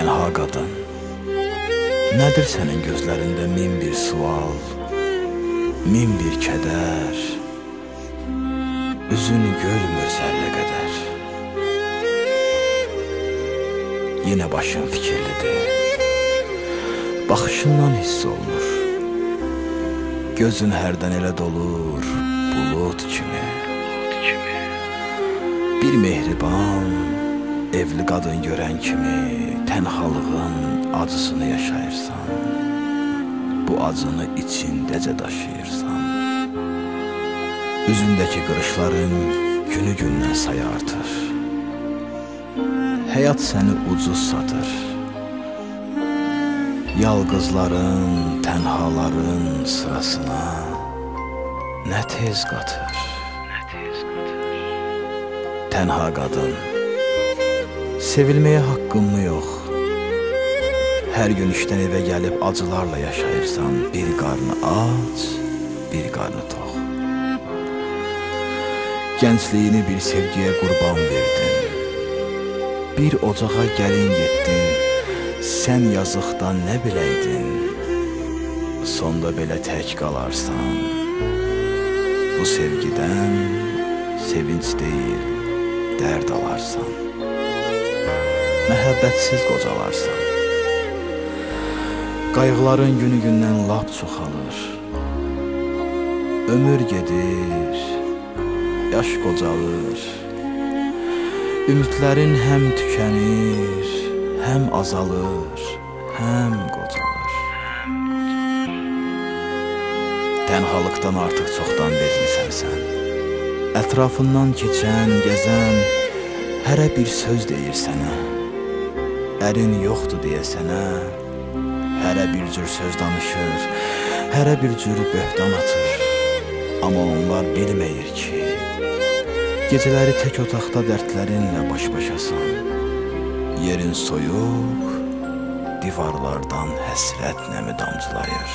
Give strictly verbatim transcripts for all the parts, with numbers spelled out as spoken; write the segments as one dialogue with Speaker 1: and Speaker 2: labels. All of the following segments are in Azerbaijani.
Speaker 1: Tənha qadın, nədir sənin gözlərində min bir sual, min bir kədər, üzünü görmür zərlə qədər. Yenə başın fikirlidir, baxışından hiss olunur, gözün hərdən elə dolur, bulut kimi. Bir mehriban, evli qadın görən kimi tənhalığın acısını yaşayırsan, bu acını içindəcə daşıyırsan. Üzündəki qırışların günü gündən sayı artır, həyat səni ucuz satır. Yalqızların, tənhaların sırasına nə tez qatır. Tənha qadın, sevilməyə haqqın mı yox? Hər gün işdən evə gəlib acılarla yaşayırsan, bir qarnı aç, bir qarnı tox. Gəncliyini bir sevgiyə qurban verdin, bir ocağa gəlin getdin, sən yazıqdan nə biləydin, sonda belə tək qalarsan. Bu sevgidən sevinç deyil, dərd alarsan, məhəbbətsiz qocalarsan. Qayğıların günü gündən lap çoxalır, ömür gedir, yaş qocalır, ümidlərin həm tükənir, həm azalır, həm qocalır. Tənhalıqdan artıq çoxdan bezmisən sən, ətrafından keçən, gəzən hərə bir söz deyir sənə, ərin yoxdur deyə sənə, hərə bir cür söz danışır, hərə bir cür böhtan atır. Amma onlar bilməyir ki, gecələri tək otaqda dərdlərinlə baş-başasan. Yerin soyuq, divarlardan həsrət nəmi damcılayır.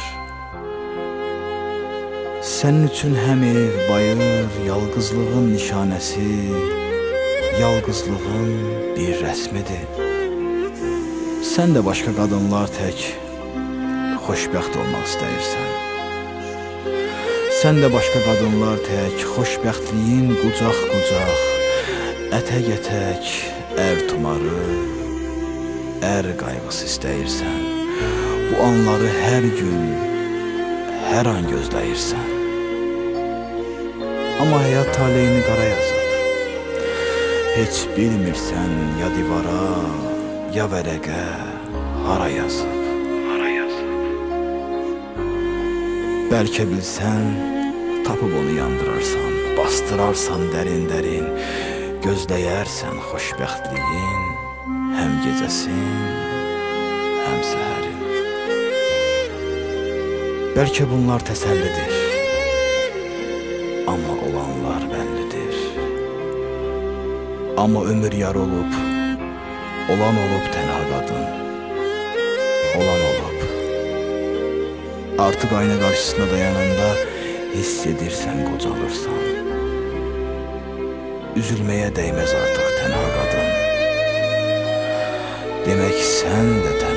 Speaker 1: Sənin üçün həm ev, bayır, yalqızlığın nişanəsi, yalqızlığın bir rəsmidir. Sən də başqa qadınlar tək xoşbəxt olmaq istəyirsən. Sən də başqa qadınlar tək xoşbəxtliyin qucaq-qucaq, ətək-ətək, ər tumarı, ər qayğısı istəyirsən. Bu anları hər gün, hər an gözləyirsən. Amma həyat taleyini qara yazıb, heç bilmirsən ya divara, ya vərəqə hara yazıb. Bəlkə bilsən, tapıb onu yandırarsan, bastırarsan dərin-dərin, gözləyərsən xoşbəxtliyin, həm gecəsin, həm səhərin. Bəlkə bunlar təsəllidir, amma olanlar bəllidir. Amma ömür yar olub, olan olub tənha qadın, olan olub. Artıq ayna qarşısında dayananda hiss edirsən, qocalırsan. Üzülməyə dəyməz artıq tənha qadın. Demək sən də tənha